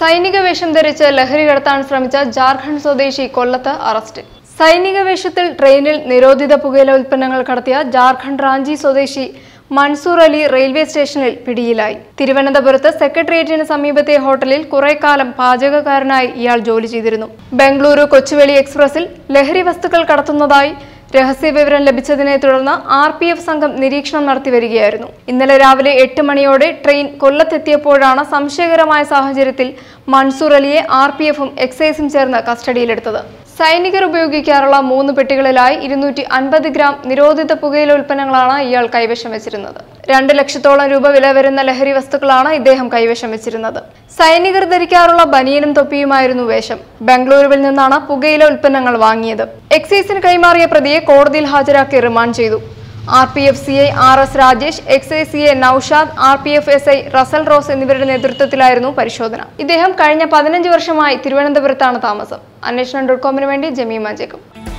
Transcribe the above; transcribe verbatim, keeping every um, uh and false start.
സൈനിക വേഷം ധരിച്ച് ലഹരി കടത്താൻ ശ്രമിച്ച ജാർഖണ്ഡ് സ്വദേശി കൊല്ലത്ത് അറസ്റ്റിൽ. സൈനിക വേഷത്തിൽ ട്രെയിനിൽ നിരോധിത പുകയില ഉൽപ്പന്നങ്ങൾ കടത്തിയ ജാർഖണ്ഡ് റാഞ്ചി സ്വദേശി മൻസൂർ അലി റെയിൽവേ സ്റ്റേഷനിൽ പിടിയിലായി. തിരുവനന്തപുരത്ത് സെക്രട്ടേറിയറ്റിന് സമീപത്തെ ഹോട്ടലിൽ കുറേക്കാലം പാചകക്കാരനായി ഇയാൾ ജോലി ചെയ്തിരുന്നു. ബംഗളൂരു കൊച്ചുവേളി എക്സ്പ്രസിൽ ലഹരി വസ്തുക്കൾ കടത്തുന്നതായി രഹസ്യവിവരം ലഭിച്ചതിനെ തുടർന്ന് ആർ പി എഫ് സംഘം നിരീക്ഷണം നടത്തി വരികയായിരുന്നു. ഇന്നലെ രാവിലെ എട്ട് മണിയോടെ ട്രെയിൻ കൊല്ലത്തെത്തിയപ്പോഴാണ് സംശയകരമായ സാഹചര്യത്തിൽ മൻസൂർ അലിയെ ആർ പി എഫും എക്സൈസും ചേർന്ന് കസ്റ്റഡിയിലെടുത്തത്. സൈനികർ ഉപയോഗിക്കാറുള്ള മൂന്ന് പെട്ടികളിലായി ഇരുന്നൂറ്റി അൻപത് ഗ്രാം നിരോധിത പുകയില ഉൽപ്പന്നങ്ങളാണ് ഇയാൾ കൈവശം വെച്ചിരുന്നത്. രണ്ട് ലക്ഷത്തോളം രൂപ വില വരുന്ന ലഹരി വസ്തുക്കളാണ് ഇദ്ദേഹം കൈവശം വെച്ചിരുന്നത്. സൈനികർ ധരിക്കാറുള്ള ബനിയനും തൊപ്പിയുമായിരുന്നു വേഷം. ബംഗളൂരുവിൽ നിന്നാണ് പുകയില ഉൽപ്പന്നങ്ങൾ വാങ്ങിയത്. എക്സൈസിന് കൈമാറിയ പ്രതിയെ കോടതിയിൽ ഹാജരാക്കി റിമാൻഡ് ചെയ്തു. R P F C I R S Rajesh, excise C I Noushad, R P F S I Russel Rose എന്നിവരുടെ നേതൃത്വത്തിലായിരുന്നു പരിശോധന. ഇദ്ദേഹം കഴിഞ്ഞ പതിനഞ്ച് വർഷമായി തിരുവനന്തപുരത്താണ് താമസം. അന്വേഷണം ഡോട്ട് കോമിന് വേണ്ടി ജമീമ ജേക്കബ്.